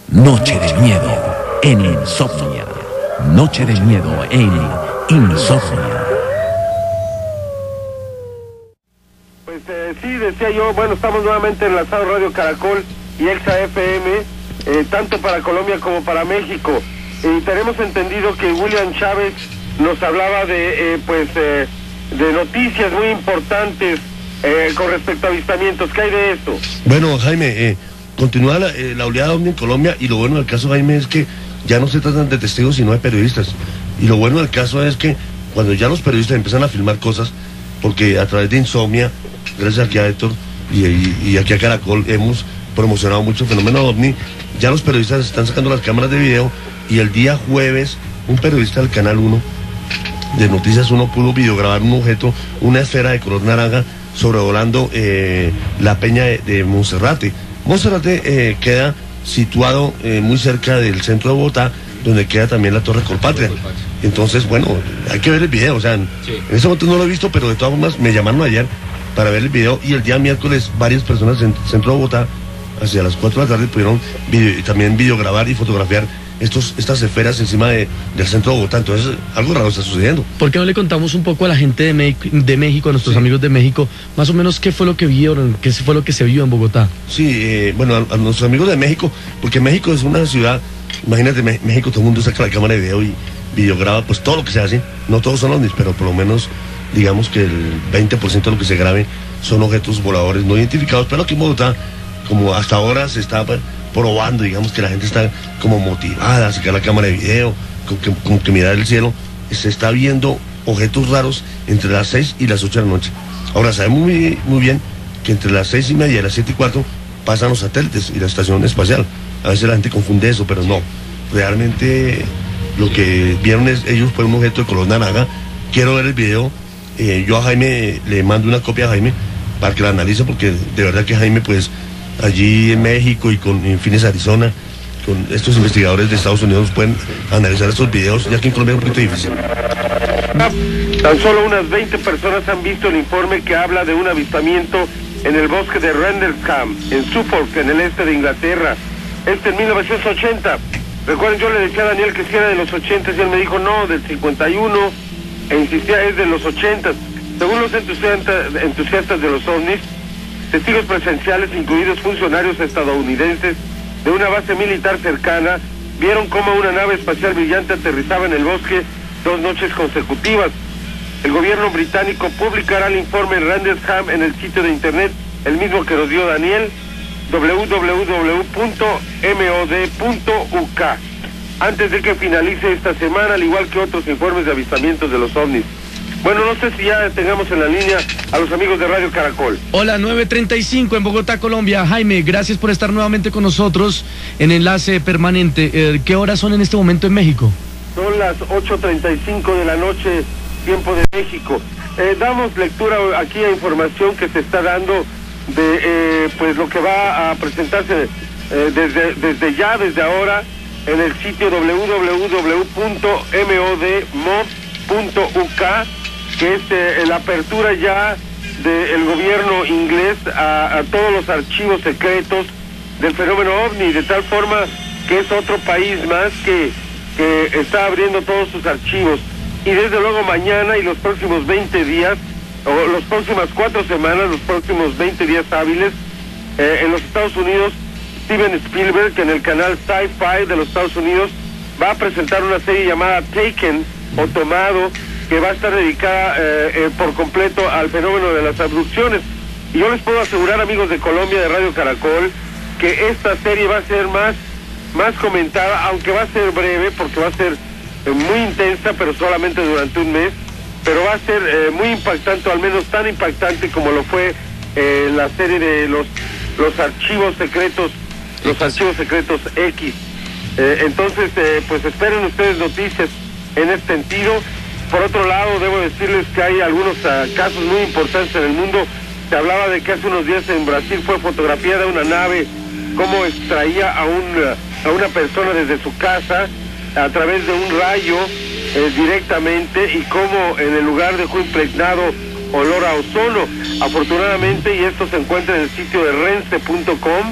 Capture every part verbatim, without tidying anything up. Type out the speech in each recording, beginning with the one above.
Noche de miedo en Insomnia. Noche de miedo en Insomnia. Pues eh, sí, decía yo, bueno, estamos nuevamente enlazados Radio Caracol y Exa F M, eh, tanto para Colombia como para México. Y tenemos entendido que William Chávez nos hablaba de, eh, pues, eh, de noticias muy importantes eh, con respecto a avistamientos. ¿Qué hay de esto? Bueno, Jaime, eh, continúa la, eh, la oleada ovni en Colombia, y lo bueno del caso, Jaime, es que ya no se tratan de testigos sino de periodistas. Y lo bueno del caso es que cuando ya los periodistas empiezan a filmar cosas, porque a través de Insomnia, gracias aquí a Héctor y, y, y aquí a Caracol, hemos promocionado mucho el fenómeno ovni, ya los periodistas están sacando las cámaras de video, y el día jueves un periodista del Canal uno de Noticias uno pudo videograbar un objeto, una esfera de color naranja sobrevolando eh, la peña de, de Monserrate. Monserrate eh, queda situado eh, muy cerca del centro de Bogotá, donde queda también la Torre Colpatria. Entonces, bueno, hay que ver el video, o sea, sí. En ese momento no lo he visto, pero de todas formas me llamaron ayer para ver el video, y el día miércoles varias personas en el centro de Bogotá, hacia las cuatro de la tarde, pudieron video, también videograbar y fotografiar estos, estas esferas encima de, del centro de Bogotá. Entonces algo raro está sucediendo. ¿Por qué no le contamos un poco a la gente de, Me de México, a nuestros sí. amigos de México, más o menos qué fue lo que vieron, qué fue lo que se vio en Bogotá? Sí, eh, bueno, a, a nuestros amigos de México, porque México es una ciudad, imagínate, Me México, todo el mundo saca la cámara de video y videograba pues todo lo que se hace. No todos son ovnis, pero por lo menos digamos que el veinte por ciento de lo que se grabe son objetos voladores no identificados. Pero aquí en Bogotá, como hasta ahora se está probando, digamos que la gente está como motivada a sacar la cámara de video, como que, como que mirar el cielo, se está viendo objetos raros entre las seis y las ocho de la noche. Ahora sabemos muy, muy bien que entre las seis y media y las siete y cuarto pasan los satélites y la estación espacial. A veces la gente confunde eso, pero no. Realmente lo que vieron es, ellos fue un objeto de color naranja. Quiero ver el video. Eh, yo a Jaime le mando una copia a Jaime para que la analice, porque de verdad que Jaime, pues, allí en México y con en Phoenix, Arizona, con estos investigadores de Estados Unidos pueden analizar estos videos, ya que en Colombia es un poquito difícil. Tan solo unas veinte personas han visto el informe que habla de un avistamiento en el bosque de Rendlesham, en Suffolk, en el este de Inglaterra. Este en mil novecientos ochenta. Recuerden, yo le decía a Daniel que si era de los ochenta, y él me dijo no, del cincuenta y uno, e insistía, es de los ochenta. Según los entusiastas, entusiastas de los ovnis, testigos presenciales, incluidos funcionarios estadounidenses de una base militar cercana, vieron cómo una nave espacial brillante aterrizaba en el bosque dos noches consecutivas. El gobierno británico publicará el informe en Rendlesham en el sitio de internet, el mismo que nos dio Daniel, w w w punto m o d punto u k, antes de que finalice esta semana, al igual que otros informes de avistamientos de los ovnis. Bueno, no sé si ya tengamos en la línea a los amigos de Radio Caracol. Hola, nueve treinta y cinco en Bogotá, Colombia. Jaime, gracias por estar nuevamente con nosotros en enlace permanente. Eh, ¿Qué horas son en este momento en México? Son las ocho treinta y cinco de la noche, tiempo de México. Eh, damos lectura aquí a información que se está dando de eh, pues lo que va a presentarse eh, desde, desde ya, desde ahora, en el sitio w w w punto m o d mod punto u k, que es eh, la apertura ya del gobierno inglés a, a todos los archivos secretos del fenómeno ovni, de tal forma que es otro país más que, que está abriendo todos sus archivos. Y desde luego mañana y los próximos veinte días, o las próximas cuatro semanas, los próximos veinte días hábiles, eh, en los Estados Unidos, Steven Spielberg, en el canal Sci-Fi de los Estados Unidos, va a presentar una serie llamada Taken, o Tomado, que va a estar dedicada eh, eh, por completo al fenómeno de las abducciones. Y yo les puedo asegurar, amigos de Colombia, de Radio Caracol, que esta serie va a ser más, más comentada, aunque va a ser breve, porque va a ser eh, muy intensa, pero solamente durante un mes, pero va a ser eh, muy impactante, o al menos tan impactante como lo fue eh, la serie de los, los archivos secretos, los archivos secretos X. Eh, entonces, eh, pues esperen ustedes noticias en este sentido. Por otro lado, debo decirles que hay algunos uh, casos muy importantes en el mundo. Se hablaba de que hace unos días en Brasil fue fotografiada una nave, cómo extraía a, un, uh, a una persona desde su casa a través de un rayo eh, directamente, y cómo en el lugar dejó impregnado olor a ozono. Afortunadamente, y esto se encuentra en el sitio de rense punto com,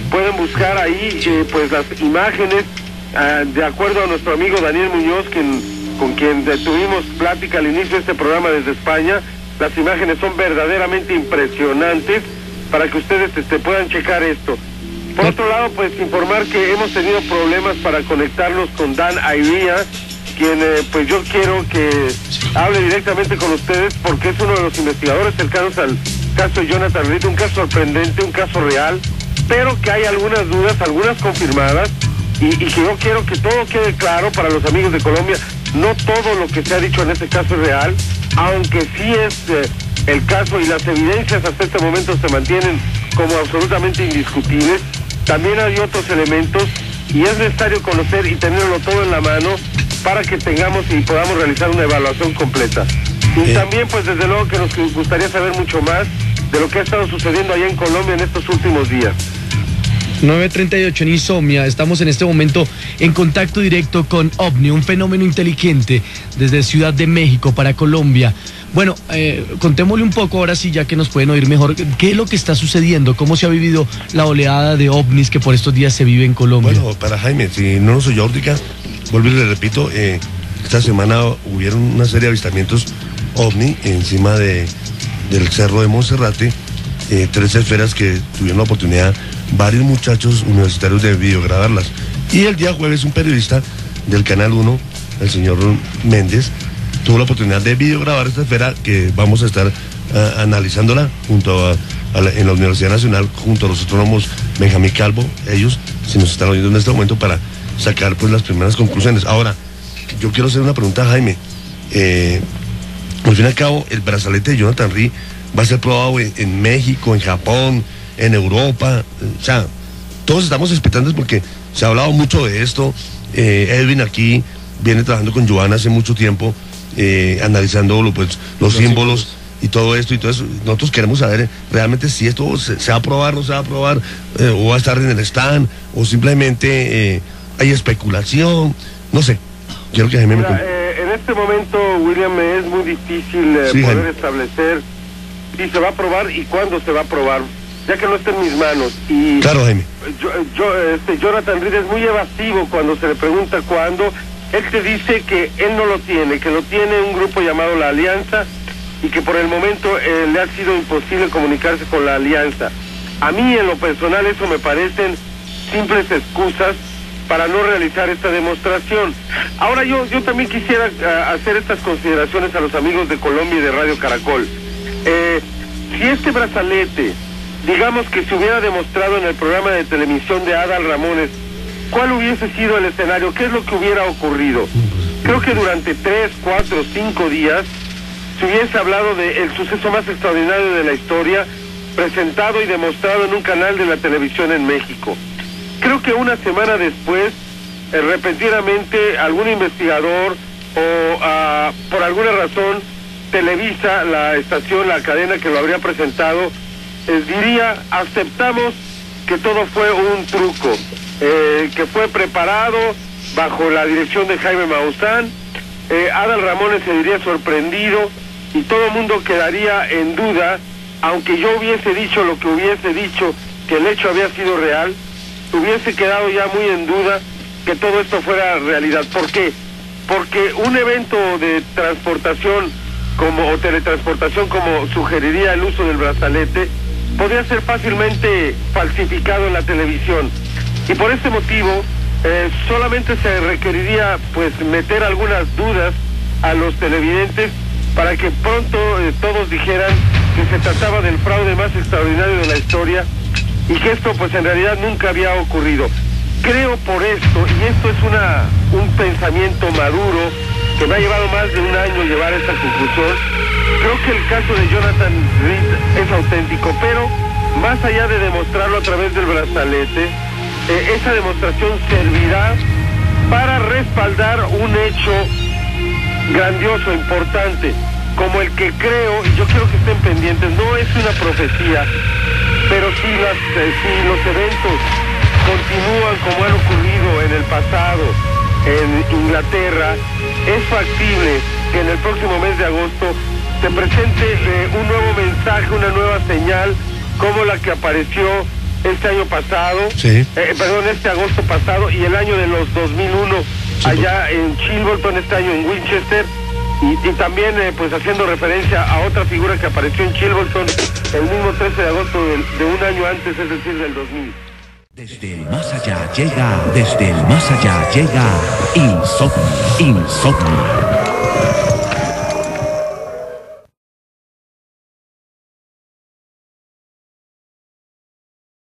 pueden buscar ahí eh, pues las imágenes, uh, de acuerdo a nuestro amigo Daniel Muñoz, quien, con quien tuvimos plática al inicio de este programa desde España. Las imágenes son verdaderamente impresionantes para que ustedes este, puedan checar esto. Por otro lado, pues informar que hemos tenido problemas para conectarnos con Dan Airia, quien eh, pues yo quiero que hable directamente con ustedes porque es uno de los investigadores cercanos al caso de Jonathan Reed, un caso sorprendente, un caso real, pero que hay algunas dudas, algunas confirmadas, y, y que yo quiero que todo quede claro para los amigos de Colombia. No todo lo que se ha dicho en este caso es real, aunque sí es eh, el caso y las evidencias hasta este momento se mantienen como absolutamente indiscutibles. También hay otros elementos y es necesario conocer y tenerlo todo en la mano para que tengamos y podamos realizar una evaluación completa. Y eh. también, pues desde luego que nos gustaría saber mucho más de lo que ha estado sucediendo allá en Colombia en estos últimos días. nueve treinta y ocho en Insomnia, estamos en este momento en contacto directo con OVNI, un fenómeno inteligente desde Ciudad de México para Colombia. Bueno, eh, contémosle un poco ahora sí, ya que nos pueden oír mejor, ¿qué es lo que está sucediendo? ¿Cómo se ha vivido la oleada de ovnis que por estos días se vive en Colombia? Bueno, para Jaime, si no nos oyó ahorita, vuelvo y le repito, eh, esta semana hubieron una serie de avistamientos ovni encima de, del cerro de Monserrate, eh, tres esferas que tuvieron la oportunidad varios muchachos universitarios de videograbarlas. Y el día jueves un periodista del Canal uno, el señor Méndez, tuvo la oportunidad de videograbar esta esfera que vamos a estar uh, analizándola junto a, a la, en la Universidad Nacional junto a los astrónomos Benjamín Calvo, ellos si nos están oyendo en este momento para sacar pues las primeras conclusiones. Ahora, yo quiero hacer una pregunta a Jaime. Eh, al fin y al cabo, el brazalete de Jonathan Reed va a ser probado en, en México, en Japón, en Europa, o sea, todos estamos expectantes porque se ha hablado mucho de esto. eh, Edwin aquí viene trabajando con Joana hace mucho tiempo, eh, analizando lo, pues, los, los símbolos, símbolos y todo esto y todo eso. Nosotros queremos saber realmente si esto se, se va a probar, no se va a probar, eh, o va a estar en el stand, o simplemente eh, hay especulación, no sé. Quiero que Jaime Mira, me... eh, en este momento, William, me es muy difícil eh, sí, poder Jaime. establecer si se va a probar y cuándo se va a probar, ya que no está en mis manos. Y claro, Jaime. Yo, yo, este, Jonathan Reed es muy evasivo cuando se le pregunta cuándo. Él te dice que él no lo tiene, que lo tiene un grupo llamado La Alianza y que por el momento eh, le ha sido imposible comunicarse con La Alianza. A mí en lo personal eso me parecen simples excusas para no realizar esta demostración. Ahora yo, yo también quisiera uh, hacer estas consideraciones a los amigos de Colombia y de Radio Caracol. Eh, si este brazalete, digamos que se hubiera demostrado en el programa de televisión de Adal Ramones, ¿cuál hubiese sido el escenario? ¿Qué es lo que hubiera ocurrido? Creo que durante tres, cuatro, cinco días se hubiese hablado del suceso más extraordinario de la historia, presentado y demostrado en un canal de la televisión en México. Creo que una semana después, eh, repentinamente, algún investigador o uh, por alguna razón, Televisa, la estación, la cadena que lo habría presentado, eh, diría, aceptamos que todo fue un truco, eh, que fue preparado bajo la dirección de Jaime Maussan. eh, Adal Ramones se diría sorprendido y todo el mundo quedaría en duda, aunque yo hubiese dicho lo que hubiese dicho, que el hecho había sido real, hubiese quedado ya muy en duda que todo esto fuera realidad. ¿Por qué? Porque un evento de transportación como o teletransportación como sugeriría el uso del brazalete podría ser fácilmente falsificado en la televisión, y por este motivo eh, solamente se requeriría pues meter algunas dudas a los televidentes para que pronto eh, todos dijeran que se trataba del fraude más extraordinario de la historia y que esto pues en realidad nunca había ocurrido. Creo por esto, y esto es una un pensamiento maduro que me ha llevado más de un año llevar a esta conclusión, creo que el caso de Jonathan Reed es auténtico, pero más allá de demostrarlo a través del brazalete, eh, esa demostración servirá para respaldar un hecho grandioso, importante, como el que creo, y yo quiero que estén pendientes, no es una profecía, pero si, las, eh, si los eventos continúan como han ocurrido en el pasado en Inglaterra, es factible que en el próximo mes de agosto se presente eh, un nuevo mensaje, una nueva señal, como la que apareció este año pasado, sí. eh, perdón, este agosto pasado, y el año de los dos mil uno, sí, allá pues. en Chilbolton, este año en Winchester, y, y también eh, pues haciendo referencia a otra figura que apareció en Chilbolton el mismo trece de agosto de, de un año antes, es decir, del dos mil. Desde el más allá llega, desde el más allá llega Insomnia, Insomnia.